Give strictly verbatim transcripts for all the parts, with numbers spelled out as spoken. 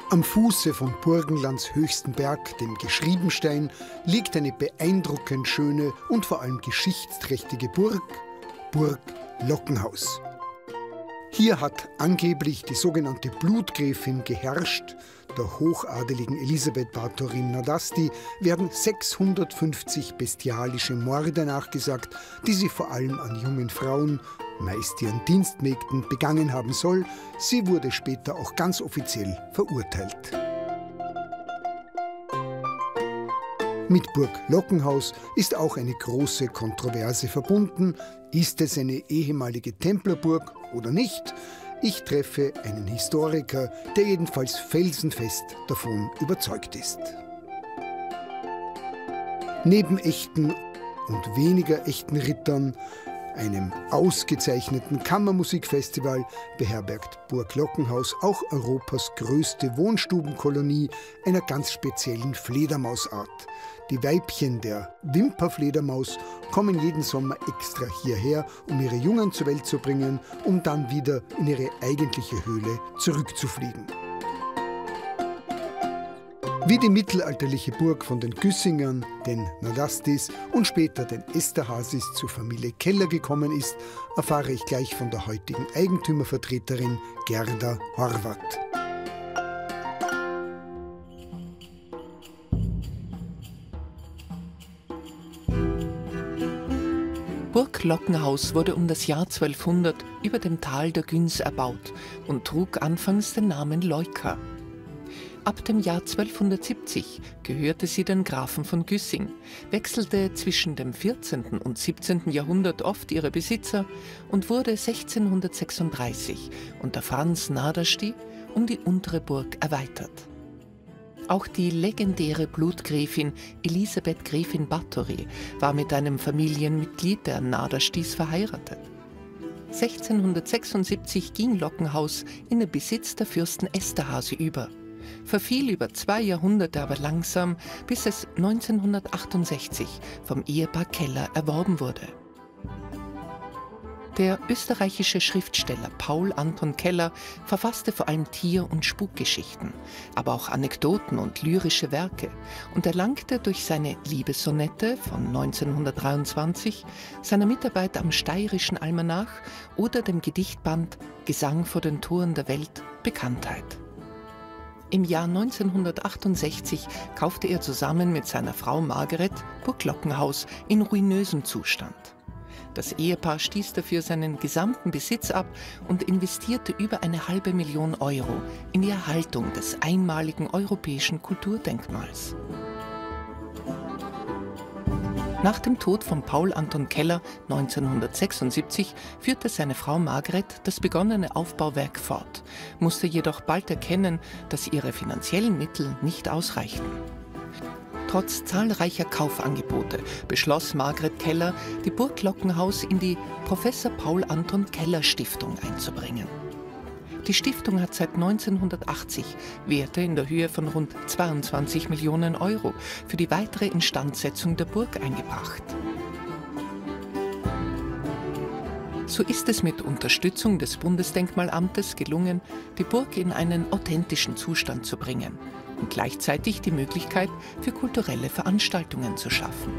Am Fuße von Burgenlands höchsten Berg, dem Geschriebenstein, liegt eine beeindruckend schöne und vor allem geschichtsträchtige Burg, Burg Lockenhaus. Hier hat angeblich die sogenannte Blutgräfin geherrscht. Der hochadeligen Elisabeth Báthory-Nadasdy werden sechshundertfünfzig bestialische Morde nachgesagt, die sie vor allem an jungen Frauen, meist ihren Dienstmägden, begangen haben soll. Sie wurde später auch ganz offiziell verurteilt. Mit Burg Lockenhaus ist auch eine große Kontroverse verbunden. Ist es eine ehemalige Templerburg oder nicht? Ich treffe einen Historiker, der jedenfalls felsenfest davon überzeugt ist. Neben echten und weniger echten Rittern, einem ausgezeichneten Kammermusikfestival, beherbergt Burg Lockenhaus auch Europas größte Wohnstubenkolonie einer ganz speziellen Fledermausart. Die Weibchen der Wimperfledermaus kommen jeden Sommer extra hierher, um ihre Jungen zur Welt zu bringen, um dann wieder in ihre eigentliche Höhle zurückzufliegen. Wie die mittelalterliche Burg von den Güssingern, den Nadasdys und später den Esterhazys zur Familie Keller gekommen ist, erfahre ich gleich von der heutigen Eigentümervertreterin Gerda Horvath. Burg Lockenhaus wurde um das Jahr zwölfhundert über dem Tal der Güns erbaut und trug anfangs den Namen Leuka. Ab dem Jahr zwölfhundertsiebzig gehörte sie den Grafen von Güssing, wechselte zwischen dem vierzehnten und siebzehnten Jahrhundert oft ihre Besitzer und wurde sechzehnhundertsechsunddreißig unter Franz Nadasdy um die untere Burg erweitert. Auch die legendäre Blutgräfin Elisabeth Gräfin Báthory war mit einem Familienmitglied der Nadasdys verheiratet. sechzehnhundertsechsundsiebzig ging Lockenhaus in den Besitz der Fürsten Esterhazy über, verfiel über zwei Jahrhunderte aber langsam, bis es neunzehnhundertachtundsechzig vom Ehepaar Keller erworben wurde. Der österreichische Schriftsteller Paul Anton Keller verfasste vor allem Tier- und Spukgeschichten, aber auch Anekdoten und lyrische Werke und erlangte durch seine Liebessonette von neunzehnhundertdreiundzwanzig, seiner Mitarbeit am Steirischen Almanach oder dem Gedichtband Gesang vor den Toren der Welt Bekanntheit. Im Jahr neunzehnhundertachtundsechzig kaufte er zusammen mit seiner Frau Margaret Burg Lockenhaus in ruinösem Zustand. Das Ehepaar stieß dafür seinen gesamten Besitz ab und investierte über eine halbe Million Euro in die Erhaltung des einmaligen europäischen Kulturdenkmals. Nach dem Tod von Paul Anton Keller neunzehnhundertsechsundsiebzig führte seine Frau Margaret das begonnene Aufbauwerk fort, musste jedoch bald erkennen, dass ihre finanziellen Mittel nicht ausreichten. Trotz zahlreicher Kaufangebote beschloss Margaret Keller, die Burg Lockenhaus in die Professor Paul Anton Keller Stiftung einzubringen. Die Stiftung hat seit neunzehnhundertachtzig Werte in der Höhe von rund zweiundzwanzig Millionen Euro für die weitere Instandsetzung der Burg eingebracht. So ist es mit Unterstützung des Bundesdenkmalamtes gelungen, die Burg in einen authentischen Zustand zu bringen und gleichzeitig die Möglichkeit für kulturelle Veranstaltungen zu schaffen.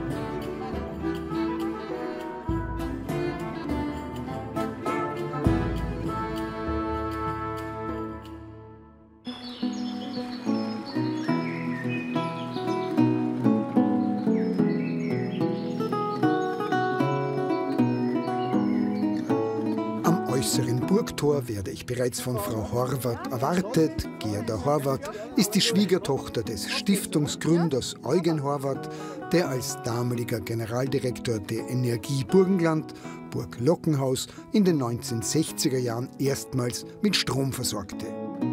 Burgtor werde ich bereits von Frau Horvath erwartet. Gerda Horvath ist die Schwiegertochter des Stiftungsgründers Eugen Horvath, der als damaliger Generaldirektor der Energie Burgenland Burg Lockenhaus in den neunzehnhundertsechziger Jahren erstmals mit Strom versorgte.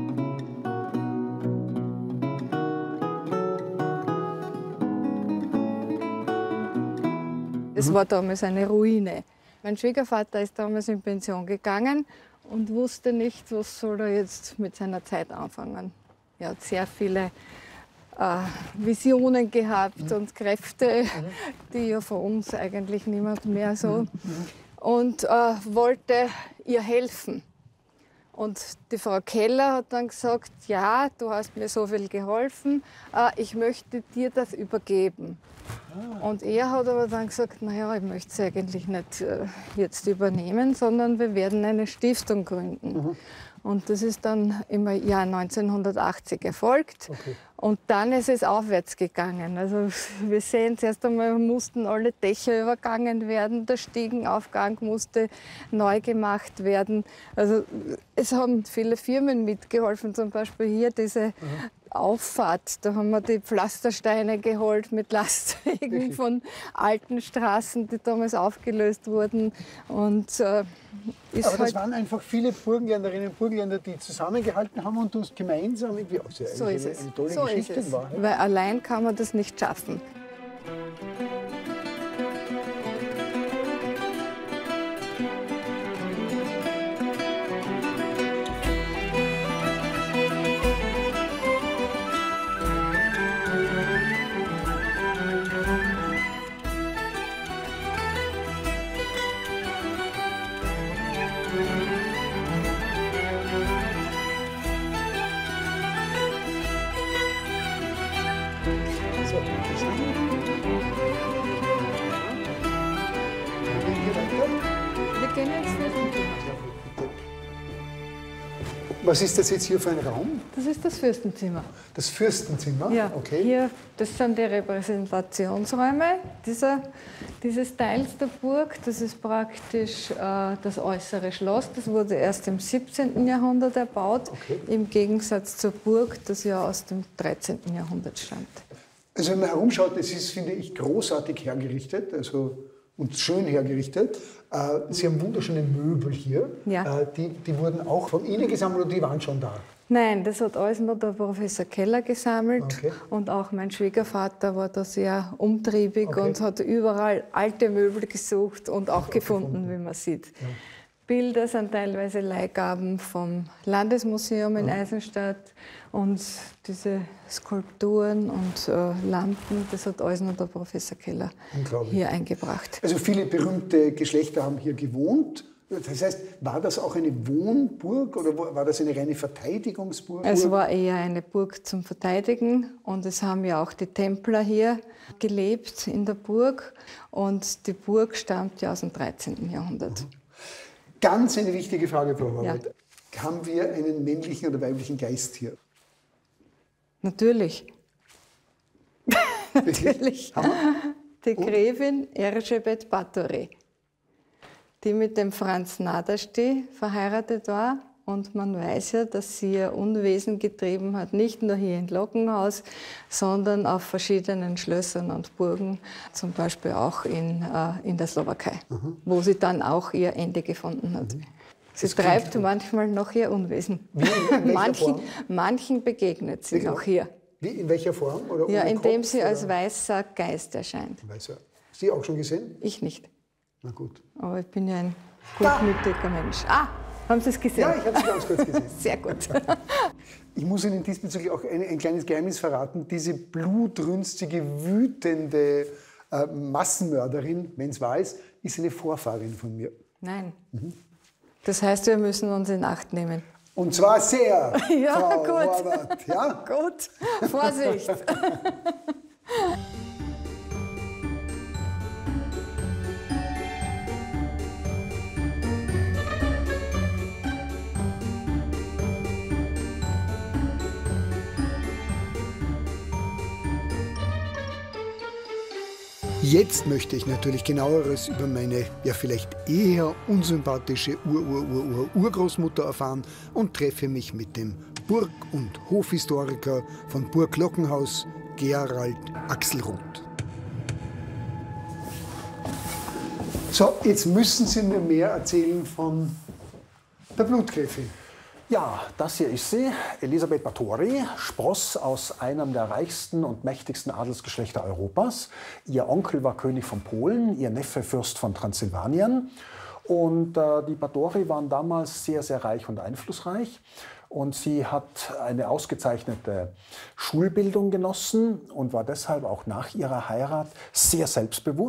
Es war damals eine Ruine. Mein Schwiegervater ist damals in Pension gegangen und wusste nicht, was soll er jetzt mit seiner Zeit anfangen. Er hat sehr viele äh, Visionen gehabt und Kräfte, die ja von uns eigentlich niemand mehr so. Und äh, wollte ihr helfen. Und die Frau Keller hat dann gesagt, ja, du hast mir so viel geholfen, äh, ich möchte dir das übergeben. Ah. Und er hat aber dann gesagt, naja, ich möchte es eigentlich nicht äh, jetzt übernehmen, sondern wir werden eine Stiftung gründen. Mhm. Und das ist dann im Jahr neunzehnhundertachtzig erfolgt. Okay. Und dann ist es aufwärts gegangen. Also wir sehen, zuerst einmal mussten alle Dächer übergangen werden, der Stiegenaufgang musste neu gemacht werden. Also es haben viele Firmen mitgeholfen, zum Beispiel hier diese mhm. Auffahrt. Da haben wir die Pflastersteine geholt mit Lastwagen von alten Straßen, die damals aufgelöst wurden. Und, äh, ist Aber das halt waren einfach viele Burgenländerinnen und Burgenländer, die zusammengehalten haben und das gemeinsam irgendwie auch sehr so ist eine, es. eine tolle so Geschichte ist es. war. Weil allein kann man das nicht schaffen. Wir gehen ins Fürstenzimmer. Was ist das jetzt hier für ein Raum? Das ist das Fürstenzimmer. Das Fürstenzimmer? Ja, okay. Hier, das sind die Repräsentationsräume dieser, dieses Teils der Burg. Das ist praktisch äh, das äußere Schloss. Das wurde erst im siebzehnten Jahrhundert erbaut, okay. Im Gegensatz zur Burg, das ja aus dem dreizehnten Jahrhundert stammt. Also wenn man herumschaut, es ist, finde ich, großartig hergerichtet. Also und schön hergerichtet. Sie haben wunderschöne Möbel hier. Ja. Die, die wurden auch von Ihnen gesammelt oder die waren schon da? Nein, das hat alles nur der Professor Keller gesammelt. Okay. Und auch mein Schwiegervater war da sehr umtriebig okay. und hat überall alte Möbel gesucht und auch, auch gefunden, gefunden, wie man sieht. Ja. Bilder sind teilweise Leihgaben vom Landesmuseum in ja. Eisenstadt und diese Skulpturen und äh, Lampen, das hat alles nur der Professor Keller hier eingebracht. Also viele berühmte Geschlechter haben hier gewohnt. Das heißt, war das auch eine Wohnburg oder war das eine reine Verteidigungsburg? Es war eher eine Burg zum Verteidigen und es haben ja auch die Templer hier gelebt in der Burg und die Burg stammt ja aus dem dreizehnten Jahrhundert. Mhm. Ganz eine wichtige Frage, Frau Horvath. Ja. Haben wir einen männlichen oder weiblichen Geist hier? Natürlich. Natürlich. Die Gräfin Erzsébet Báthory, die mit dem Franz Nadasdy verheiratet war. Und man weiß ja, dass sie ihr Unwesen getrieben hat, nicht nur hier in Lockenhaus, sondern auf verschiedenen Schlössern und Burgen, zum Beispiel auch in, äh, in der Slowakei, mhm. wo sie dann auch ihr Ende gefunden hat. Mhm. Sie das treibt manchmal noch ihr Unwesen. Wie, in manchen, Form? Manchen begegnet sie noch hier. Wie, in welcher Form? Oder ja, indem Kopf, sie oder? als weißer Geist erscheint. Weißer. Sie auch schon gesehen? Ich nicht. Na gut. Aber ich bin ja ein gutmütiger Mensch. Ah! Haben Sie es gesehen? Ja, ich habe es ganz kurz gesehen. Sehr gut. Ich muss Ihnen diesbezüglich auch ein, ein kleines Geheimnis verraten. Diese blutrünstige, wütende äh, Massenmörderin, wenn es wahr ist, ist eine Vorfahrin von mir. Nein. Mhm. Das heißt, wir müssen uns in Acht nehmen. Und zwar sehr, ja, Frau gut. Horvath. Ja? Gut, Vorsicht. Jetzt möchte ich natürlich genaueres über meine ja vielleicht eher unsympathische Ur-Ur-Ur-Urgroßmutter erfahren und treffe mich mit dem Burg- und Hofhistoriker von Burg Lockenhaus, Gerald Axelrod. So, jetzt müssen Sie mir mehr erzählen von der Blutgräfin. Ja, das hier ist sie, Elisabeth Báthory, spross aus einem der reichsten und mächtigsten Adelsgeschlechter Europas. Ihr Onkel war König von Polen, ihr Neffe Fürst von Transsilvanien. Und äh, die Báthory waren damals sehr, sehr reich und einflussreich. Und sie hat eine ausgezeichnete Schulbildung genossen und war deshalb auch nach ihrer Heirat sehr selbstbewusst.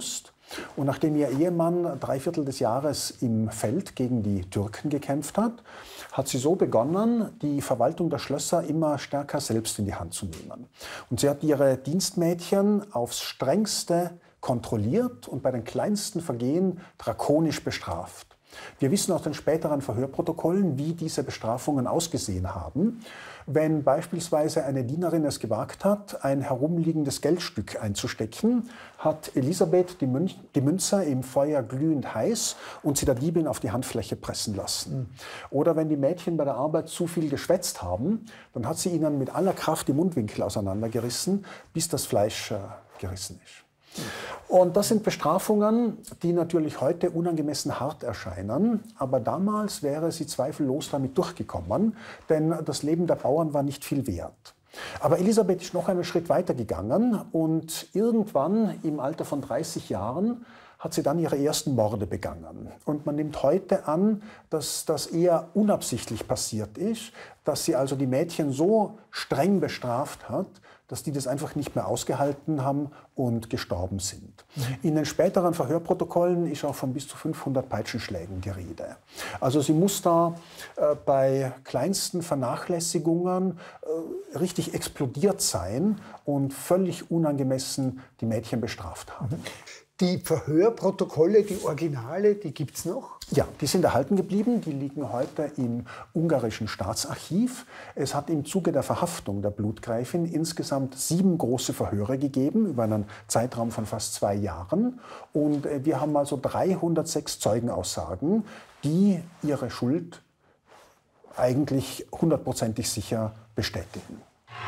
Und nachdem ihr Ehemann drei Viertel des Jahres im Feld gegen die Türken gekämpft hat, hat sie so begonnen, die Verwaltung der Schlösser immer stärker selbst in die Hand zu nehmen. Und sie hat ihre Dienstmädchen aufs Strengste kontrolliert und bei den kleinsten Vergehen drakonisch bestraft. Wir wissen aus den späteren Verhörprotokollen, wie diese Bestrafungen ausgesehen haben. Wenn beispielsweise eine Dienerin es gewagt hat, ein herumliegendes Geldstück einzustecken, hat Elisabeth die, Mün die Münze im Feuer glühend heiß und sie der Diebin auf die Handfläche pressen lassen. Oder wenn die Mädchen bei der Arbeit zu viel geschwätzt haben, dann hat sie ihnen mit aller Kraft die Mundwinkel auseinandergerissen, bis das Fleisch äh, gerissen ist. Und das sind Bestrafungen, die natürlich heute unangemessen hart erscheinen, aber damals wäre sie zweifellos damit durchgekommen, denn das Leben der Bauern war nicht viel wert. Aber Elisabeth ist noch einen Schritt weiter gegangen und irgendwann im Alter von dreißig Jahren hat sie dann ihre ersten Morde begangen. Und man nimmt heute an, dass das eher unabsichtlich passiert ist, dass sie also die Mädchen so streng bestraft hat, dass die das einfach nicht mehr ausgehalten haben und gestorben sind. Mhm. In den späteren Verhörprotokollen ist auch von bis zu fünfhundert Peitschenschlägen die Rede. Also sie muss da äh, bei kleinsten Vernachlässigungen äh, richtig explodiert sein und völlig unangemessen die Mädchen bestraft haben. Mhm. Die Verhörprotokolle, die Originale, die gibt es noch? Ja, die sind erhalten geblieben. Die liegen heute im ungarischen Staatsarchiv. Es hat im Zuge der Verhaftung der Blutgräfin insgesamt sieben große Verhöre gegeben, über einen Zeitraum von fast zwei Jahren. Und wir haben also dreihundertsechs Zeugenaussagen, die ihre Schuld eigentlich hundertprozentig sicher bestätigen.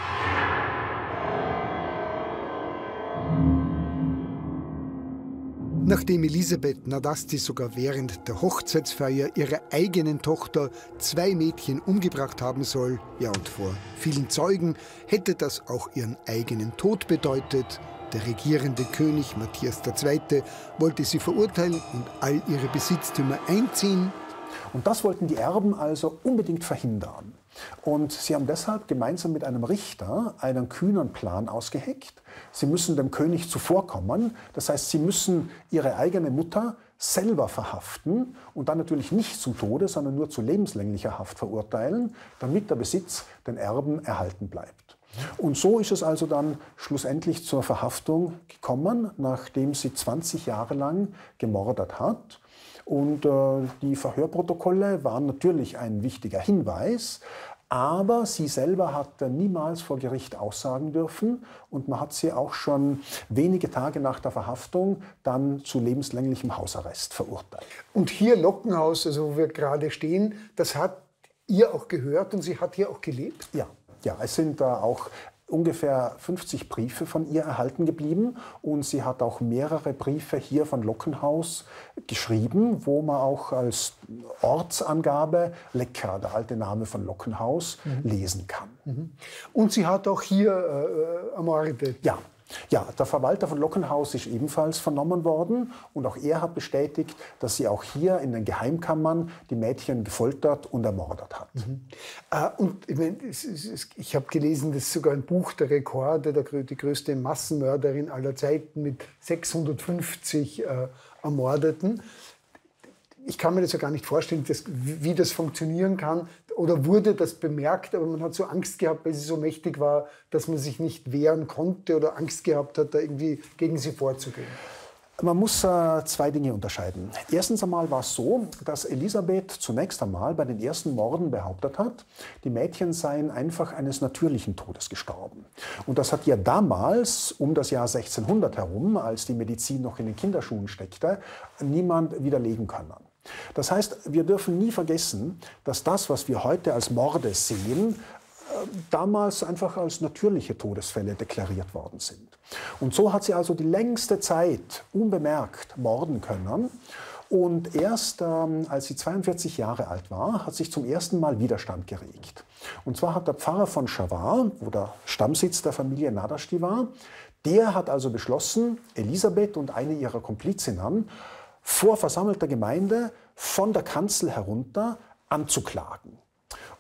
Nachdem Elisabeth Nadasti sogar während der Hochzeitsfeier ihrer eigenen Tochter zwei Mädchen umgebracht haben soll, ja und vor vielen Zeugen, hätte das auch ihren eigenen Tod bedeutet. Der regierende König Matthias der Zweite wollte sie verurteilen und all ihre Besitztümer einziehen. Und das wollten die Erben also unbedingt verhindern. Und sie haben deshalb gemeinsam mit einem Richter einen kühnen Plan ausgeheckt. Sie müssen dem König zuvorkommen. Das heißt, sie müssen ihre eigene Mutter selber verhaften und dann natürlich nicht zum Tode, sondern nur zu lebenslänglicher Haft verurteilen, damit der Besitz den Erben erhalten bleibt. Und so ist es also dann schlussendlich zur Verhaftung gekommen, nachdem sie zwanzig Jahre lang gemordet hat. Und äh, die Verhörprotokolle waren natürlich ein wichtiger Hinweis, aber sie selber hat niemals vor Gericht aussagen dürfen und man hat sie auch schon wenige Tage nach der Verhaftung dann zu lebenslänglichem Hausarrest verurteilt. Und hier Lockenhaus, also wo wir gerade stehen, das hat ihr auch gehört und sie hat hier auch gelebt? Ja, ja, es sind da auch ungefähr fünfzig Briefe von ihr erhalten geblieben und sie hat auch mehrere Briefe hier von Lockenhaus geschrieben, wo man auch als Ortsangabe Lecker, der alte Name von Lockenhaus, mhm. lesen kann. Mhm. Und sie hat auch hier äh, ermordet? Ja. Ja, der Verwalter von Lockenhaus ist ebenfalls vernommen worden und auch er hat bestätigt, dass sie auch hier in den Geheimkammern die Mädchen gefoltert und ermordet hat. Mhm. Äh, und ich, mein, es, es, ich habe gelesen, das ist sogar ein Buch der Rekorde, der, die größte Massenmörderin aller Zeiten mit sechshundertfünfzig äh, Ermordeten. Ich kann mir das ja gar nicht vorstellen, dass, wie das funktionieren kann. Oder wurde das bemerkt, aber man hat so Angst gehabt, weil sie so mächtig war, dass man sich nicht wehren konnte oder Angst gehabt hat, da irgendwie gegen sie vorzugehen? Man muss äh, zwei Dinge unterscheiden. Erstens einmal war es so, dass Elisabeth zunächst einmal bei den ersten Morden behauptet hat, die Mädchen seien einfach eines natürlichen Todes gestorben. Und das hat ja damals, um das Jahr sechzehnhundert herum, als die Medizin noch in den Kinderschuhen steckte, niemand widerlegen können. Das heißt, wir dürfen nie vergessen, dass das, was wir heute als Morde sehen, damals einfach als natürliche Todesfälle deklariert worden sind. Und so hat sie also die längste Zeit unbemerkt morden können. Und erst ähm, als sie zweiundvierzig Jahre alt war, hat sich zum ersten Mal Widerstand geregt. Und zwar hat der Pfarrer von Chawar, wo der Stammsitz der Familie Nadasti war, der hat also beschlossen, Elisabeth und eine ihrer Komplizinnen vor versammelter Gemeinde von der Kanzel herunter anzuklagen.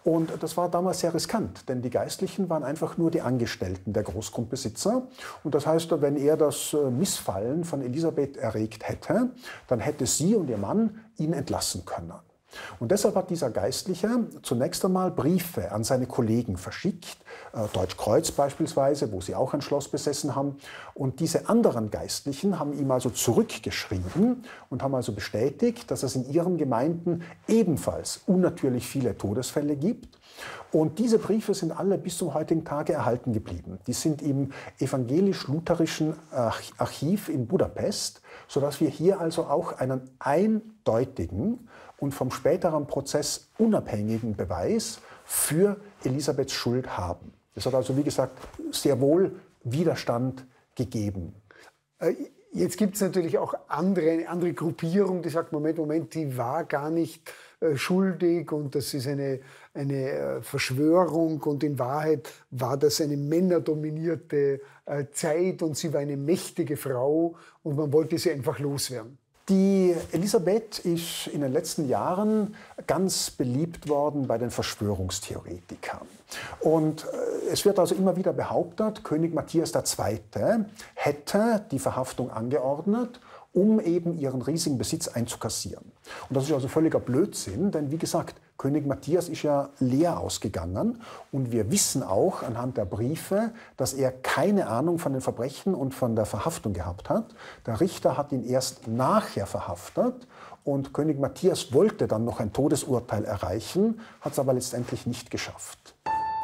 Und das war damals sehr riskant, denn die Geistlichen waren einfach nur die Angestellten der Großgrundbesitzer. Und das heißt, wenn er das Missfallen von Elisabeth erregt hätte, dann hätte sie und ihr Mann ihn entlassen können. Und deshalb hat dieser Geistliche zunächst einmal Briefe an seine Kollegen verschickt, äh, Deutschkreuz beispielsweise, wo sie auch ein Schloss besessen haben. Und diese anderen Geistlichen haben ihm also zurückgeschrieben und haben also bestätigt, dass es in ihren Gemeinden ebenfalls unnatürlich viele Todesfälle gibt. Und diese Briefe sind alle bis zum heutigen Tage erhalten geblieben. Die sind im evangelisch-lutherischen Archiv in Budapest, sodass wir hier also auch einen eindeutigen und vom späteren Prozess unabhängigen Beweis für Elisabeths Schuld haben. Es hat also, wie gesagt, sehr wohl Widerstand gegeben. Jetzt gibt es natürlich auch andere, eine andere Gruppierung, die sagt, Moment, Moment, die war gar nicht äh, schuldig und das ist eine, eine äh, Verschwörung und in Wahrheit war das eine männerdominierte äh, Zeit und sie war eine mächtige Frau und man wollte sie einfach loswerden. Die Elisabeth ist in den letzten Jahren ganz beliebt worden bei den Verschwörungstheoretikern. Und es wird also immer wieder behauptet, König Matthias der Zweite hätte die Verhaftung angeordnet, um eben ihren riesigen Besitz einzukassieren. Und das ist also völliger Blödsinn, denn wie gesagt, König Matthias ist ja leer ausgegangen und wir wissen auch anhand der Briefe, dass er keine Ahnung von den Verbrechen und von der Verhaftung gehabt hat. Der Richter hat ihn erst nachher verhaftet und König Matthias wollte dann noch ein Todesurteil erreichen, hat es aber letztendlich nicht geschafft.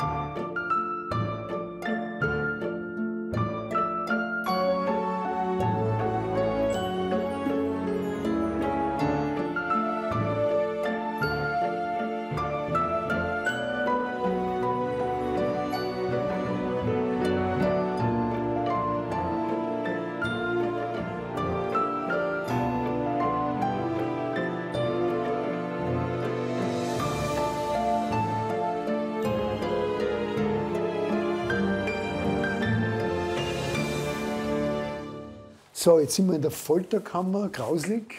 So, jetzt sind wir in der Folterkammer, grauslig.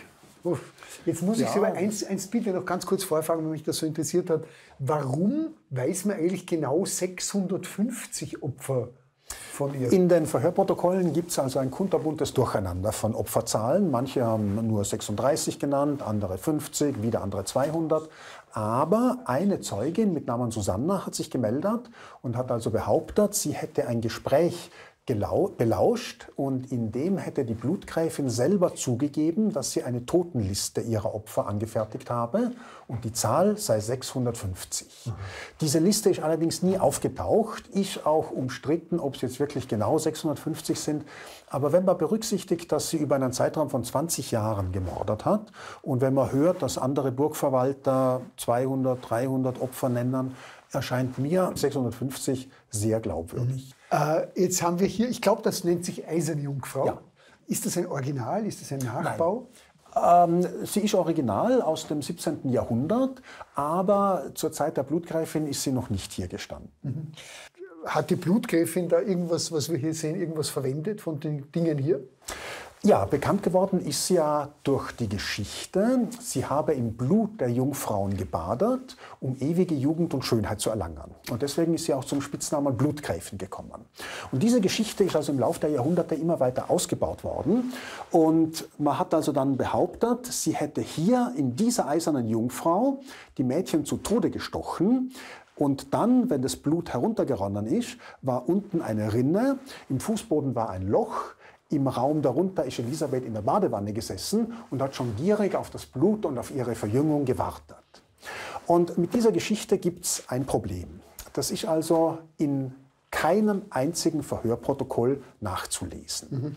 Jetzt muss ich Ja. Sie aber eins, eins bitte noch ganz kurz vorfragen, wenn mich das so interessiert hat. Warum weiß man eigentlich genau sechshundertfünfzig Opfer von ihr? In den Verhörprotokollen gibt es also ein kunterbuntes Durcheinander von Opferzahlen. Manche haben nur sechsunddreißig genannt, andere fünfzig, wieder andere zweihundert. Aber eine Zeugin mit Namen Susanna hat sich gemeldet und hat also behauptet, sie hätte ein Gespräch belauscht und in dem hätte die Blutgräfin selber zugegeben, dass sie eine Totenliste ihrer Opfer angefertigt habe und die Zahl sei sechshundertfünfzig. Mhm. Diese Liste ist allerdings nie aufgetaucht, ist auch umstritten, ob es jetzt wirklich genau sechshundertfünfzig sind. Aber wenn man berücksichtigt, dass sie über einen Zeitraum von zwanzig Jahren gemordet hat und wenn man hört, dass andere Burgverwalter zweihundert, dreihundert Opfer nennen, erscheint mir sechshundertfünfzig sehr glaubwürdig. Äh, jetzt haben wir hier, ich glaube, das nennt sich Eiserne Jungfrau. Ja. Ist das ein Original? Ist das ein Nachbau? Ähm, sie ist original aus dem siebzehnten Jahrhundert, aber zur Zeit der Blutgräfin ist sie noch nicht hier gestanden. Mhm. Hat die Blutgräfin da irgendwas, was wir hier sehen, irgendwas verwendet von den Dingen hier? Ja, bekannt geworden ist sie ja durch die Geschichte. Sie habe im Blut der Jungfrauen gebadet, um ewige Jugend und Schönheit zu erlangen. Und deswegen ist sie auch zum Spitznamen Blutgräfin gekommen. Und diese Geschichte ist also im Laufe der Jahrhunderte immer weiter ausgebaut worden. Und man hat also dann behauptet, sie hätte hier in dieser eisernen Jungfrau die Mädchen zu Tode gestochen. Und dann, wenn das Blut heruntergeronnen ist, war unten eine Rinne, im Fußboden war ein Loch. Im Raum darunter ist Elisabeth in der Badewanne gesessen und hat schon gierig auf das Blut und auf ihre Verjüngung gewartet. Und mit dieser Geschichte gibt es ein Problem. Das ist also in keinem einzigen Verhörprotokoll nachzulesen. Mhm.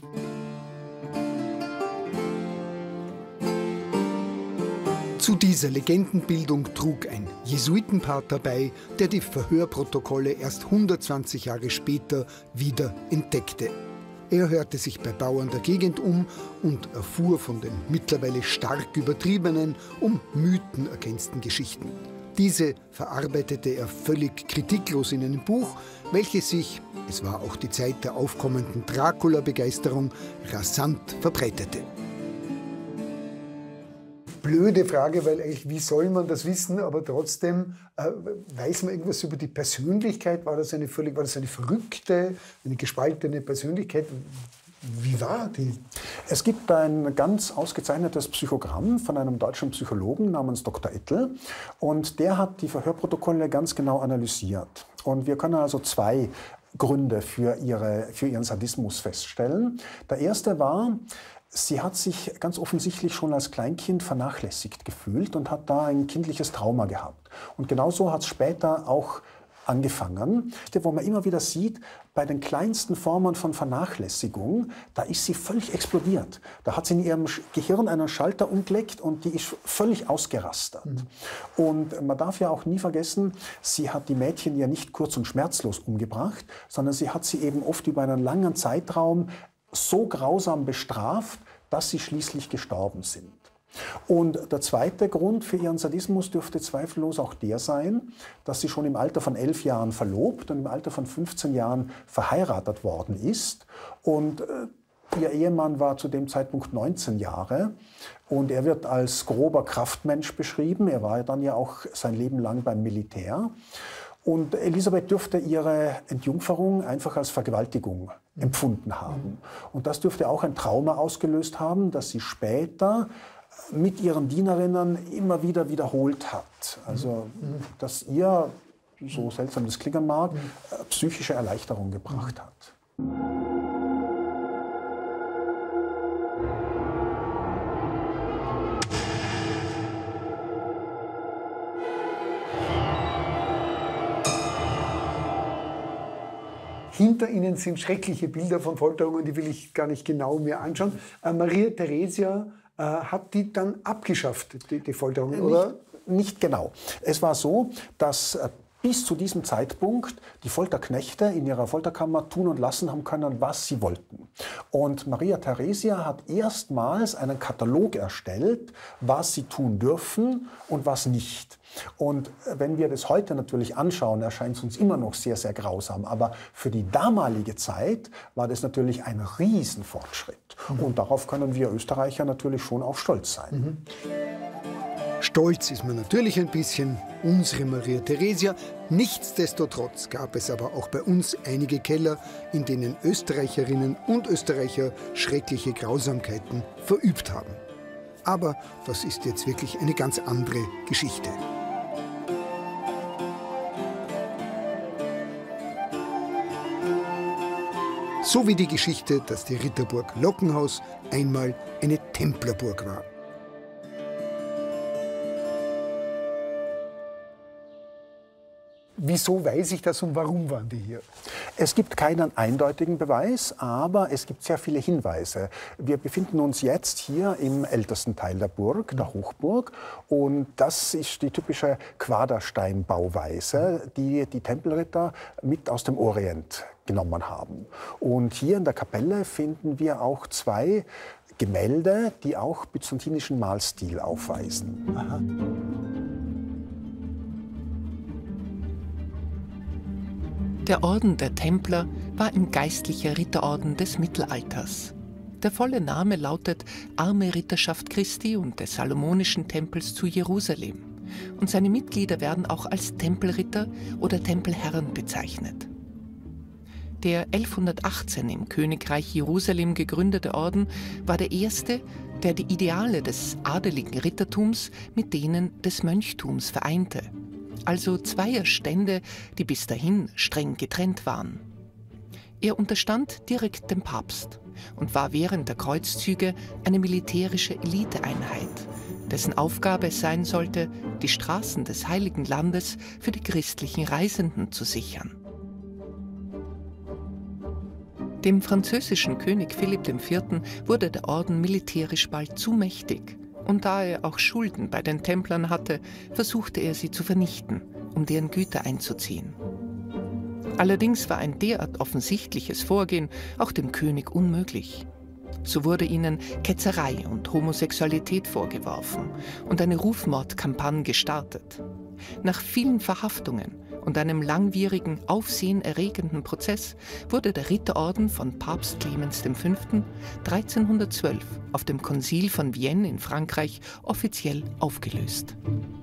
Zu dieser Legendenbildung trug ein Jesuitenpater bei, der die Verhörprotokolle erst hundertzwanzig Jahre später wieder entdeckte. Er hörte sich bei Bauern der Gegend um und erfuhr von den mittlerweile stark übertriebenen, um Mythen ergänzten Geschichten. Diese verarbeitete er völlig kritiklos in einem Buch, welches sich, es war auch die Zeit der aufkommenden Dracula-Begeisterung, rasant verbreitete. blöde Frage, weil eigentlich, wie soll man das wissen? Aber trotzdem, äh, weiß man irgendwas über die Persönlichkeit? War das eine völlig, war das eine verrückte, eine gespaltene Persönlichkeit? Wie war die? Es gibt ein ganz ausgezeichnetes Psychogramm von einem deutschen Psychologen namens Doktor Ettel. Und der hat die Verhörprotokolle ganz genau analysiert. Und wir können also zwei Gründe für, ihre, für ihren Sadismus feststellen. Der erste war, sie hat sich ganz offensichtlich schon als Kleinkind vernachlässigt gefühlt und hat da ein kindliches Trauma gehabt. Und genauso hat es später auch angefangen, wo man immer wieder sieht, bei den kleinsten Formen von Vernachlässigung, da ist sie völlig explodiert. Da hat sie in ihrem Gehirn einen Schalter umgelegt und die ist völlig ausgerastet. Mhm. Und man darf ja auch nie vergessen, sie hat die Mädchen ja nicht kurz und schmerzlos umgebracht, sondern sie hat sie eben oft über einen langen Zeitraum so grausam bestraft, dass sie schließlich gestorben sind. Und der zweite Grund für ihren Sadismus dürfte zweifellos auch der sein, dass sie schon im Alter von elf Jahren verlobt und im Alter von fünfzehn Jahren verheiratet worden ist. Und ihr Ehemann war zu dem Zeitpunkt neunzehn Jahre und er wird als grober Kraftmensch beschrieben. Er war dann ja auch sein Leben lang beim Militär. Und Elisabeth dürfte ihre Entjungferung einfach als Vergewaltigung empfunden haben. Und das dürfte auch ein Trauma ausgelöst haben, das sie später mit ihren Dienerinnen immer wieder wiederholt hat. Also, dass ihr, so seltsam das klingen mag, psychische Erleichterung gebracht hat. Hinter Ihnen sind schreckliche Bilder von Folterungen, die will ich gar nicht genau mir anschauen. Äh, Maria Theresia äh, hat die dann abgeschafft, die, die Folterungen, oder? Nicht, nicht genau. Es war so, dass äh, bis zu diesem Zeitpunkt die Folterknechte in ihrer Folterkammer tun und lassen haben können, was sie wollten. Und Maria Theresia hat erstmals einen Katalog erstellt, was sie tun dürfen und was nicht. Und wenn wir das heute natürlich anschauen, erscheint es uns immer noch sehr, sehr grausam. Aber für die damalige Zeit war das natürlich ein Riesenfortschritt. Mhm. Und darauf können wir Österreicher natürlich schon auch stolz sein. Mhm. Stolz ist man natürlich ein bisschen, unsere Maria Theresia. Nichtsdestotrotz gab es aber auch bei uns einige Keller, in denen Österreicherinnen und Österreicher schreckliche Grausamkeiten verübt haben. Aber das ist jetzt wirklich eine ganz andere Geschichte. So wie die Geschichte, dass die Ritterburg Lockenhaus einmal eine Templerburg war. Wieso weiß ich das und warum waren die hier? Es gibt keinen eindeutigen Beweis, aber es gibt sehr viele Hinweise. Wir befinden uns jetzt hier im ältesten Teil der Burg, der Hochburg. Und das ist die typische Quadersteinbauweise, die die Tempelritter mit aus dem Orient genommen haben. Und hier in der Kapelle finden wir auch zwei Gemälde, die auch byzantinischen Malstil aufweisen. Aha. Der Orden der Templer war ein geistlicher Ritterorden des Mittelalters. Der volle Name lautet Arme Ritterschaft Christi und des Salomonischen Tempels zu Jerusalem. Und seine Mitglieder werden auch als Tempelritter oder Tempelherren bezeichnet. Der elfhundertachtzehn im Königreich Jerusalem gegründete Orden war der erste, der die Ideale des adeligen Rittertums mit denen des Mönchtums vereinte. Also zweier Stände, die bis dahin streng getrennt waren. Er unterstand direkt dem Papst und war während der Kreuzzüge eine militärische Eliteeinheit, dessen Aufgabe es sein sollte, die Straßen des Heiligen Landes für die christlichen Reisenden zu sichern. Dem französischen König Philipp der Vierte wurde der Orden militärisch bald zu mächtig. Und da er auch Schulden bei den Templern hatte, versuchte er sie zu vernichten, um deren Güter einzuziehen. Allerdings war ein derart offensichtliches Vorgehen auch dem König unmöglich. So wurde ihnen Ketzerei und Homosexualität vorgeworfen und eine Rufmordkampagne gestartet. Nach vielen Verhaftungen und einem langwierigen, aufsehenerregenden Prozess wurde der Ritterorden von Papst Clemens der Fünfte. dreizehnhundertzwölf auf dem Konzil von Vienne in Frankreich offiziell aufgelöst.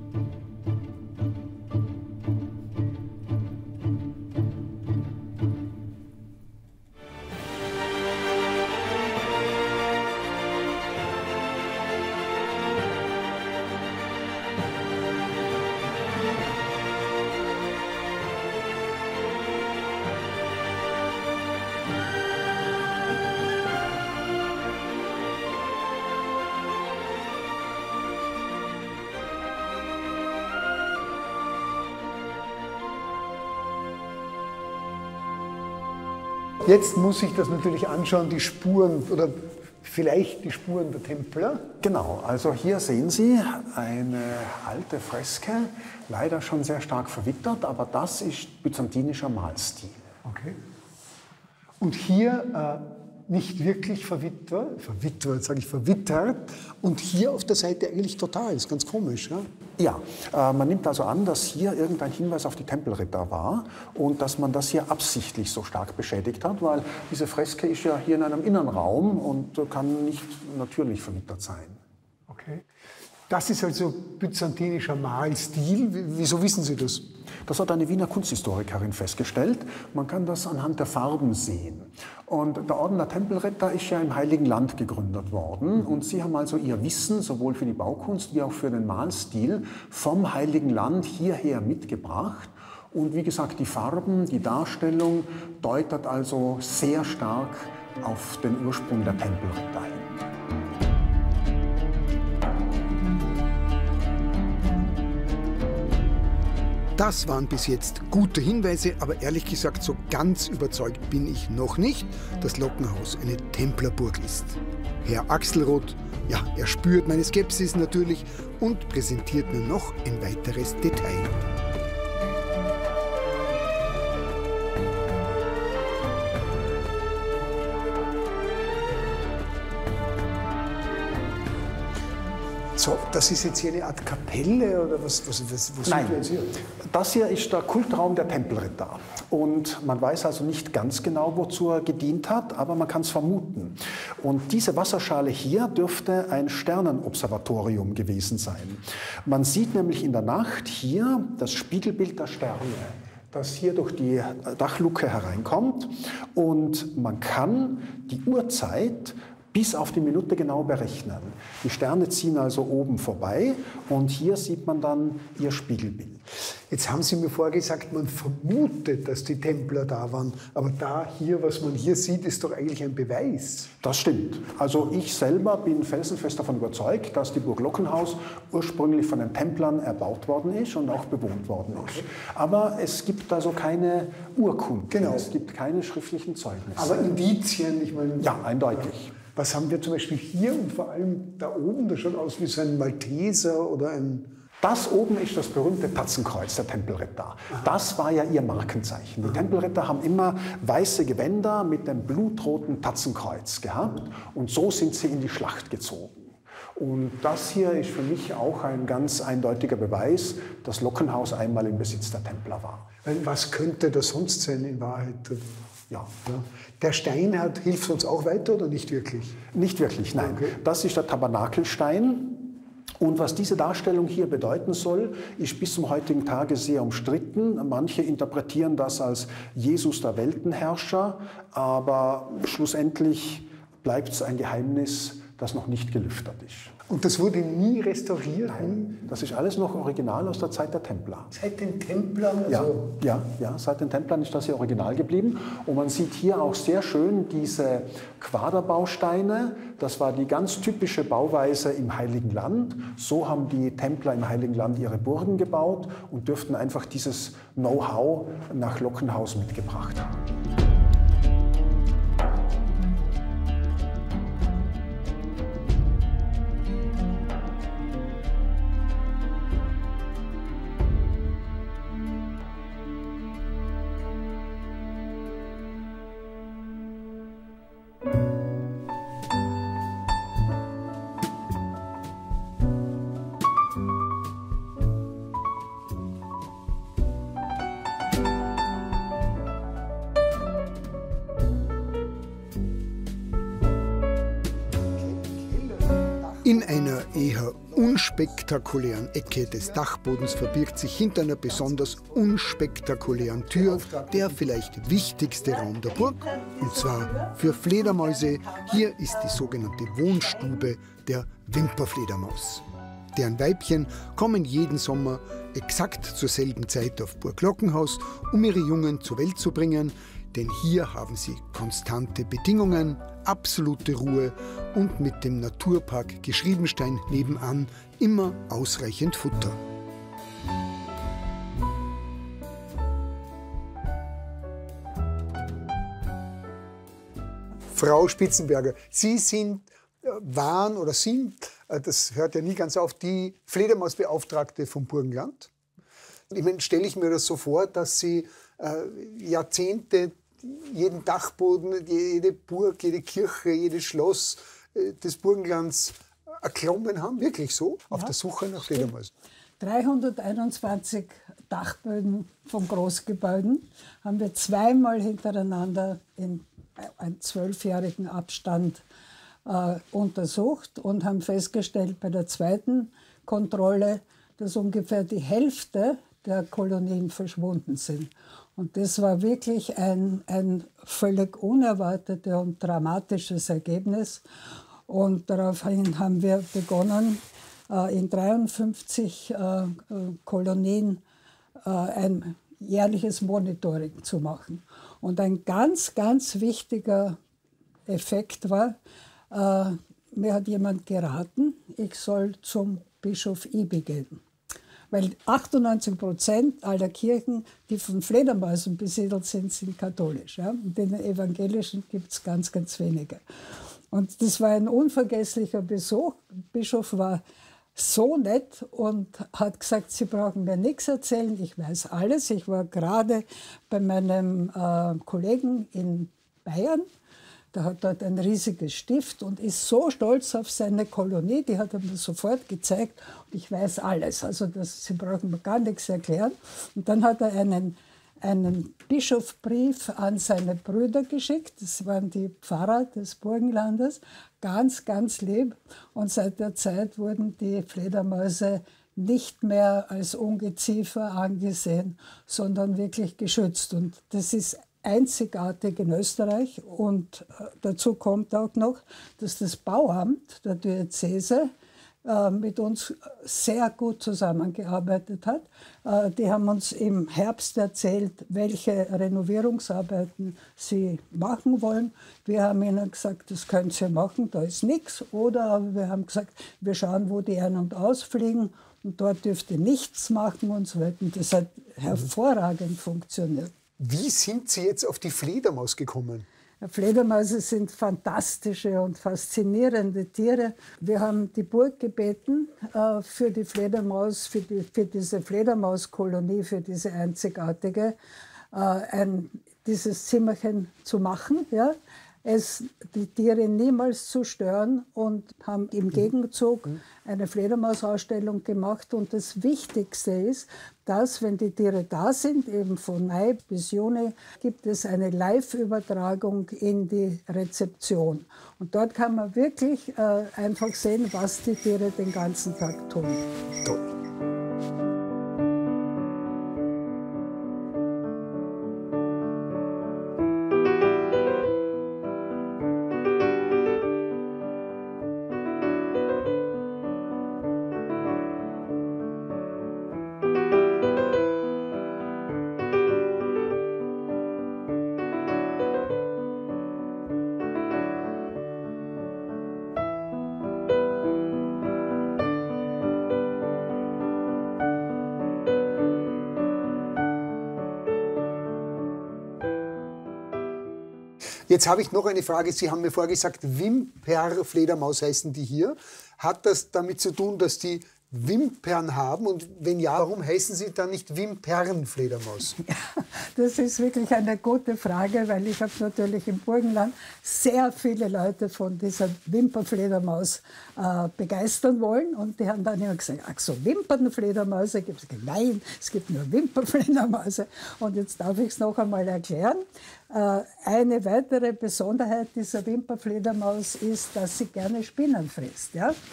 Jetzt muss ich das natürlich anschauen, die Spuren oder vielleicht die Spuren der Templer. Genau, also hier sehen Sie eine alte Freske, leider schon sehr stark verwittert, aber das ist byzantinischer Malstil. Okay. Und hier äh, nicht wirklich verwittert, verwittert, sage ich verwittert, und hier auf der Seite eigentlich total, das ist ganz komisch. Ja? Ja, äh, man nimmt also an, dass hier irgendein Hinweis auf die Tempelritter war und dass man das hier absichtlich so stark beschädigt hat, weil diese Freske ist ja hier in einem Innenraum und kann nicht natürlich verwittert sein. Okay. Das ist also byzantinischer Malstil. Wieso wissen Sie das? Das hat eine Wiener Kunsthistorikerin festgestellt. Man kann das anhand der Farben sehen. Und der Orden der Tempelritter ist ja im Heiligen Land gegründet worden. Und sie haben also ihr Wissen, sowohl für die Baukunst wie auch für den Malstil, vom Heiligen Land hierher mitgebracht. Und wie gesagt, die Farben, die Darstellung deutet also sehr stark auf den Ursprung der Tempelritter hin. Das waren bis jetzt gute Hinweise, aber ehrlich gesagt, so ganz überzeugt bin ich noch nicht, dass Lockenhaus eine Templerburg ist. Herr Axelrod, ja, er spürt meine Skepsis natürlich und präsentiert mir noch ein weiteres Detail. So, das ist jetzt hier eine Art Kapelle oder was? was, was, was Nein, sind wir jetzt hier? Das hier ist der Kultraum der Tempelritter. Und man weiß also nicht ganz genau, wozu er gedient hat, aber man kann es vermuten. Und diese Wasserschale hier dürfte ein Sternenobservatorium gewesen sein. Man sieht nämlich in der Nacht hier das Spiegelbild der Sterne, das hier durch die Dachluke hereinkommt. Und man kann die Uhrzeit bis auf die Minute genau berechnen. Die Sterne ziehen also oben vorbei und hier sieht man dann ihr Spiegelbild. Jetzt haben Sie mir vorher gesagt, man vermutet, dass die Templer da waren. Aber da hier, was man hier sieht, ist doch eigentlich ein Beweis. Das stimmt. Also ich selber bin felsenfest davon überzeugt, dass die Burg Lockenhaus ursprünglich von den Templern erbaut worden ist und auch bewohnt worden ist. Okay. Aber es gibt also keine Urkunden. Genau. Es gibt keine schriftlichen Zeugnisse. Aber Indizien, ich meine... Ja, eindeutig. Was haben wir zum Beispiel hier und vor allem da oben? Das schaut aus wie so ein Malteser oder ein... Das oben ist das berühmte Tatzenkreuz der Tempelritter. Das war ja ihr Markenzeichen. Die Tempelritter haben immer weiße Gewänder mit dem blutroten Tatzenkreuz gehabt und so sind sie in die Schlacht gezogen. Und das hier ist für mich auch ein ganz eindeutiger Beweis, dass Lockenhaus einmal im Besitz der Templer war. Was könnte das sonst sein in Wahrheit? Ja. Ja. Der Stein hat, hilft uns auch weiter oder nicht wirklich? Nicht wirklich, nein. Okay. Das ist der Tabernakelstein. Und was diese Darstellung hier bedeuten soll, ist bis zum heutigen Tage sehr umstritten. Manche interpretieren das als Jesus der Weltenherrscher, aber schlussendlich bleibt es ein Geheimnis, das noch nicht gelüftet ist. Und das wurde nie restauriert? Nein, das ist alles noch original aus der Zeit der Templer. Seit den Templern? Also ja, ja, ja, seit den Templern ist das hier original geblieben. Und man sieht hier auch sehr schön diese Quaderbausteine. Das war die ganz typische Bauweise im Heiligen Land. So haben die Templer im Heiligen Land ihre Burgen gebaut und dürften einfach dieses Know-how nach Lockenhaus mitgebracht haben. In einer eher unspektakulären Ecke des Dachbodens verbirgt sich hinter einer besonders unspektakulären Tür der vielleicht wichtigste Raum der Burg, und zwar für Fledermäuse. Hier ist die sogenannte Wohnstube der Wimperfledermaus. Deren Weibchen kommen jeden Sommer exakt zur selben Zeit auf Burg Lockenhaus, um ihre Jungen zur Welt zu bringen, denn hier haben sie konstante Bedingungen, absolute Ruhe und mit dem Naturpark Geschriebenstein nebenan immer ausreichend Futter. Frau Spitzenberger, Sie sind, waren oder sind, das hört ja nie ganz auf, die Fledermausbeauftragte vom Burgenland. Ich meine, stelle ich mir das so vor, dass Sie äh, Jahrzehnte jeden Dachboden, jede Burg, jede Kirche, jedes Schloss äh, des Burgenlands erklommen haben? Wirklich so? Auf ja, der Suche nach Fledermäusen? dreihunderteinundzwanzig Dachböden von Großgebäuden haben wir zweimal hintereinander in einem zwölfjährigen Abstand äh, untersucht und haben festgestellt bei der zweiten Kontrolle, dass ungefähr die Hälfte der Kolonien verschwunden sind. Und das war wirklich ein, ein völlig unerwartetes und dramatisches Ergebnis. Und daraufhin haben wir begonnen, in dreiundfünfzig äh, Kolonien äh, ein jährliches Monitoring zu machen. Und ein ganz, ganz wichtiger Effekt war, äh, mir hat jemand geraten, ich soll zum Bischof Ibi gehen. Weil achtundneunzig Prozent aller Kirchen, die von Fledermäusen besiedelt sind, sind katholisch. Ja? Und in den evangelischen gibt es ganz, ganz wenige. Und das war ein unvergesslicher Besuch. Der Bischof war so nett und hat gesagt, Sie brauchen mir nichts erzählen, ich weiß alles. Ich war gerade bei meinem äh, Kollegen in Bayern. Der hat dort ein riesiges Stift und ist so stolz auf seine Kolonie, die hat er mir sofort gezeigt. Und ich weiß alles, also das, Sie brauchen mir gar nichts erklären. Und dann hat er einen, einen Bischofsbrief an seine Brüder geschickt, das waren die Pfarrer des Burgenlandes, ganz, ganz lieb. Und seit der Zeit wurden die Fledermäuse nicht mehr als Ungeziefer angesehen, sondern wirklich geschützt. Und das ist einzigartig in Österreich. Und dazu kommt auch noch, dass das Bauamt der Diözese äh, mit uns sehr gut zusammengearbeitet hat. Äh, die haben uns im Herbst erzählt, welche Renovierungsarbeiten sie machen wollen. Wir haben ihnen gesagt, das können sie machen, da ist nichts. Oder wir haben gesagt, wir schauen, wo die ein- und ausfliegen und dort dürft ihr nichts machen und so weiter. Das hat hervorragend funktioniert. Wie sind Sie jetzt auf die Fledermaus gekommen? Fledermäuse sind fantastische und faszinierende Tiere. Wir haben die Burg gebeten, äh, für die Fledermaus, für, die, für diese Fledermauskolonie, für diese einzigartige, äh, ein, dieses Zimmerchen zu machen. Ja? Es, die Tiere niemals zu stören und haben im Gegenzug eine Fledermausausstellung gemacht. Und das Wichtigste ist, dass, wenn die Tiere da sind, eben von Mai bis Juni, gibt es eine Live-Übertragung in die Rezeption. Und dort kann man wirklich äh, einfach sehen, was die Tiere den ganzen Tag tun. Toll. Jetzt habe ich noch eine Frage. Sie haben mir vorher gesagt, Wimperfledermaus heißen die hier. Hat das damit zu tun, dass die Wimpern haben? Und wenn ja, warum heißen sie dann nicht Wimpernfledermaus? Ja, das ist wirklich eine gute Frage, weil ich habe natürlich im Burgenland sehr viele Leute von dieser Wimperfledermaus äh, begeistern wollen. Und die haben dann immer gesagt, ach so, Wimpernfledermäuse gibt es. Nein, es gibt nur Wimperfledermäuse. Und jetzt darf ich es noch einmal erklären. Äh, eine weitere Besonderheit dieser Wimperfledermaus ist, dass sie gerne Spinnen frisst. Ja?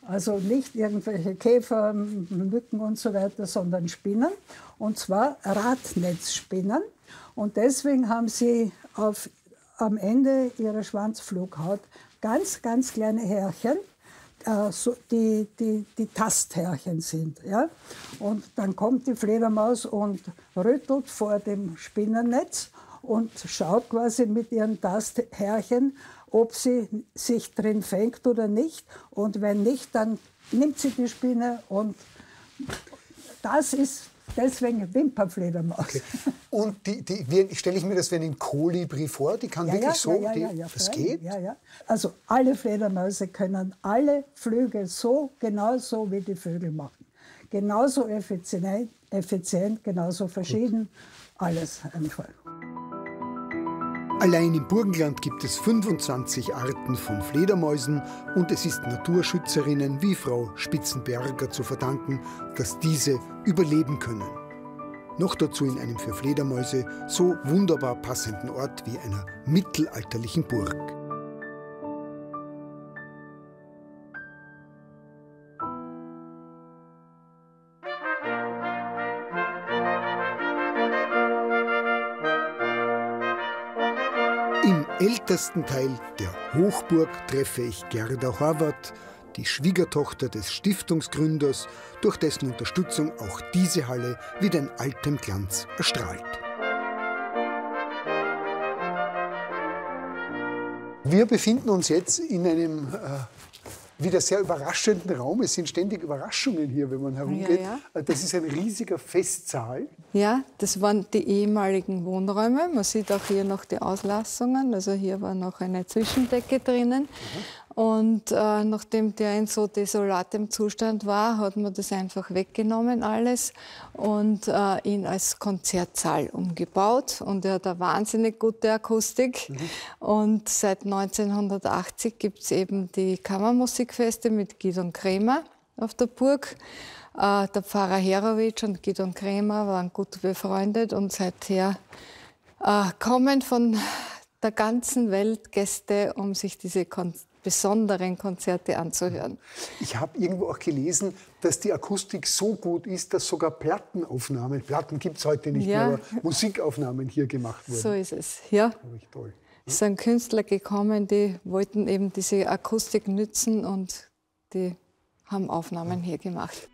Also nicht irgendwelche Käfer, Mücken und so weiter, sondern Spinnen. Und zwar Radnetzspinnen. Und deswegen haben sie auf, am Ende ihrer Schwanzflughaut ganz, ganz kleine Härchen, äh, so die, die, die Tasthärchen sind. Ja? Und dann kommt die Fledermaus und rüttelt vor dem Spinnennetz und schaut quasi mit ihren Tasthärchen, ob sie sich drin fängt oder nicht. Und wenn nicht, dann nimmt sie die Spinne und das ist deswegen Wimperfledermaus. Okay. Und die, die, wie stelle ich mir das wie einen Kolibri vor? Die kann ja, wirklich ja, so, ja, ja, die, ja, das ja, geht? Ja, ja. Also alle Fledermäuse können alle Flüge so, genauso wie die Vögel machen. Genauso effizient, effizient genauso verschieden, gut. Alles einfach. Allein im Burgenland gibt es fünfundzwanzig Arten von Fledermäusen und es ist Naturschützerinnen wie Frau Spitzenberger zu verdanken, dass diese überleben können. Noch dazu in einem für Fledermäuse so wunderbar passenden Ort wie einer mittelalterlichen Burg. Im ältesten Teil der Hochburg treffe ich Gerda Horvath, die Schwiegertochter des Stiftungsgründers, durch dessen Unterstützung auch diese Halle wieder in altem Glanz erstrahlt. Wir befinden uns jetzt in einem äh, wieder sehr überraschenden Raum. Es sind ständig Überraschungen hier, wenn man herumgeht. Ja, ja. Das ist ein riesiger Festsaal. Ja, das waren die ehemaligen Wohnräume. Man sieht auch hier noch die Auslassungen. Also hier war noch eine Zwischendecke drinnen. Mhm. Und äh, nachdem der in so desolatem Zustand war, hat man das einfach weggenommen alles und äh, ihn als Konzertsaal umgebaut. Und er hat eine wahnsinnig gute Akustik. Mhm. Und seit neunzehnhundertachtzig gibt es eben die Kammermusikfeste mit Gidon Kremer auf der Burg. Äh, der Pfarrer Herowitsch und Gidon Kremer waren gut befreundet und seither äh, kommen von der ganzen Welt Gäste, um sich diese Kon besonderen Konzerte anzuhören. Ich habe irgendwo auch gelesen, dass die Akustik so gut ist, dass sogar Plattenaufnahmen, Platten gibt es heute nicht ja. mehr, aber Musikaufnahmen hier gemacht wurden. So ist es, ja. Toll. Es sind Künstler gekommen, die wollten eben diese Akustik nützen und die haben Aufnahmen hier gemacht.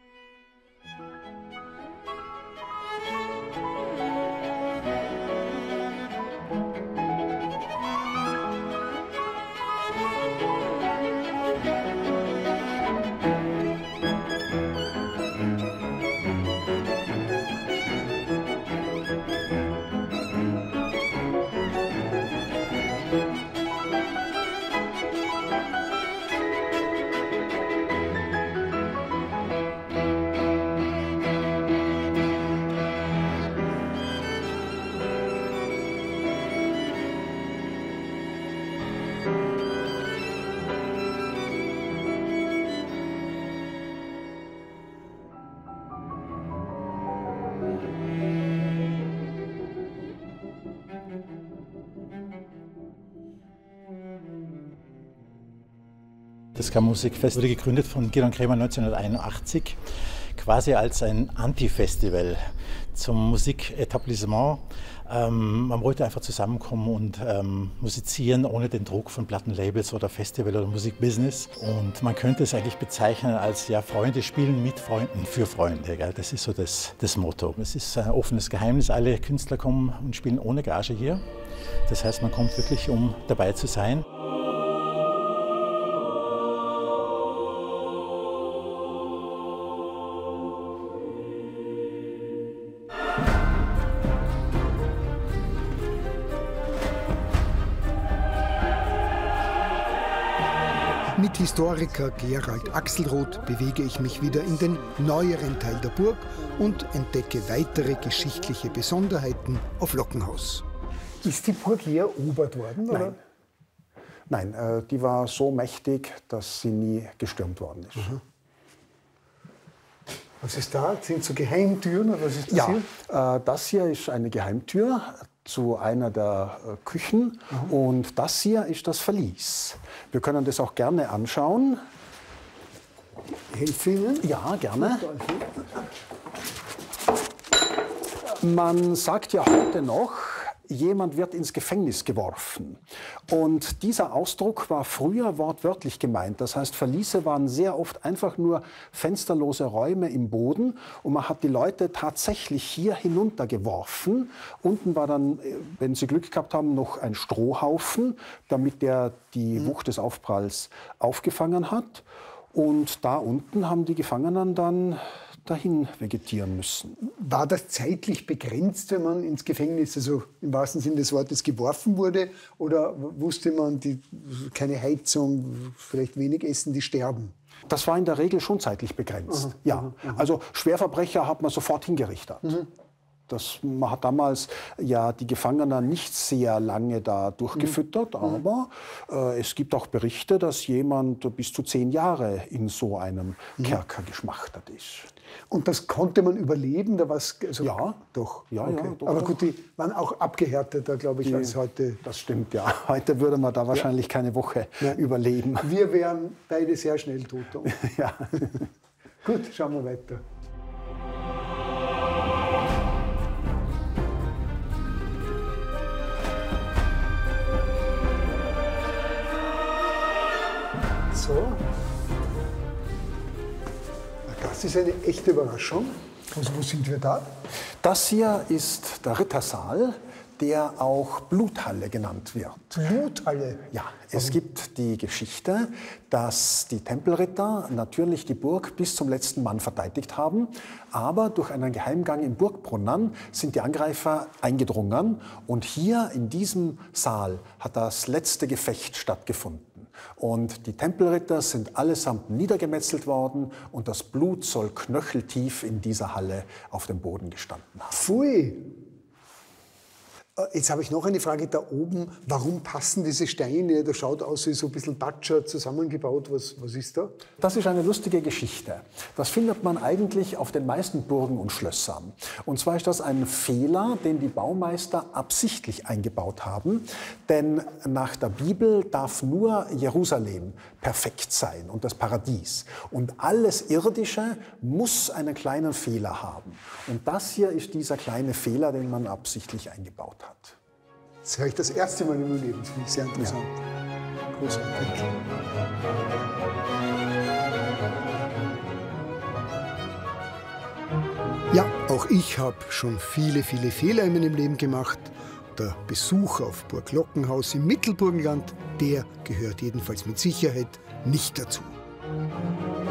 Das Kammermusikfest wurde gegründet von Gidon Kremer neunzehnhunderteinundachtzig, quasi als ein Anti-Festival zum Musiketablissement. Ähm, man wollte einfach zusammenkommen und ähm, musizieren ohne den Druck von Plattenlabels oder Festival oder Musikbusiness. Und man könnte es eigentlich bezeichnen als ja, Freunde spielen mit Freunden für Freunde. Gell? Das ist so das, das Motto. Es ist ein offenes Geheimnis. Alle Künstler kommen und spielen ohne Gage hier. Das heißt, man kommt wirklich, um dabei zu sein. Mit Historiker Gerald Axelrod bewege ich mich wieder in den neueren Teil der Burg und entdecke weitere geschichtliche Besonderheiten auf Lockenhaus. Ist die Burg je erobert worden? Oder? Nein, Nein äh, die war so mächtig, dass sie nie gestürmt worden ist. Mhm. Was ist da? Sind so Geheimtüren oder was ist das ja, hier? Äh, das hier ist eine Geheimtür zu einer der äh, Küchen mhm. und das hier ist das Verlies. Wir können das auch gerne anschauen. helfe Ihnen? Ja, gerne. Man sagt ja heute noch, jemand wird ins Gefängnis geworfen. Und dieser Ausdruck war früher wortwörtlich gemeint. Das heißt, Verliese waren sehr oft einfach nur fensterlose Räume im Boden und man hat die Leute tatsächlich hier hinuntergeworfen. Unten war dann, wenn sie Glück gehabt haben, noch ein Strohhaufen, damit der die Wucht des Aufpralls aufgefangen hat. Und da unten haben die Gefangenen dann dahin vegetieren müssen. War das zeitlich begrenzt, wenn man ins Gefängnis, also im wahrsten Sinne des Wortes, geworfen wurde? Oder wusste man, die, keine Heizung, vielleicht wenig Essen, die sterben? Das war in der Regel schon zeitlich begrenzt. Aha, ja, aha, aha. Also Schwerverbrecher hat man sofort hingerichtet. Mhm. Das, man hat damals ja die Gefangenen nicht sehr lange da durchgefüttert, mhm. aber äh, es gibt auch Berichte, dass jemand bis zu zehn Jahre in so einem mhm. Kerker geschmachtet ist. Und das konnte man überleben? Da war's, also, ja, doch. Ja, okay. ja, doch, aber doch. gut, die waren auch abgehärteter, glaube ich, die, als heute. Das stimmt, ja. Heute würde man da wahrscheinlich ja. keine Woche ja. überleben. Wir wären beide sehr schnell tot. Ja. Gut, schauen wir weiter. So. Das ist eine echte Überraschung. Also wo sind wir da? Das hier ist der Rittersaal, der auch Bluthalle genannt wird. Bluthalle? Ja, es gibt die Geschichte, dass die Tempelritter natürlich die Burg bis zum letzten Mann verteidigt haben, aber durch einen Geheimgang im Burgbrunnen sind die Angreifer eingedrungen und hier in diesem Saal hat das letzte Gefecht stattgefunden. Und die Tempelritter sind allesamt niedergemetzelt worden und das Blut soll knöcheltief in dieser Halle auf dem Boden gestanden haben. Pfui! Jetzt habe ich noch eine Frage da oben. Warum passen diese Steine? Das schaut aus wie so ein bisschen Batscher zusammengebaut. Was, was ist da? Das ist eine lustige Geschichte. Das findet man eigentlich auf den meisten Burgen und Schlössern. Und zwar ist das ein Fehler, den die Baumeister absichtlich eingebaut haben. Denn nach der Bibel darf nur Jerusalem perfekt sein und das Paradies. Und alles Irdische muss einen kleinen Fehler haben. Und das hier ist dieser kleine Fehler, den man absichtlich eingebaut hat. Das höre ich das erste Mal in meinem Leben. Das finde ich sehr interessant. Ja. Großartig. Ja, auch ich habe schon viele, viele Fehler in meinem Leben gemacht. Der Besuch auf Burg Lockenhaus im Mittelburgenland, der gehört jedenfalls mit Sicherheit nicht dazu.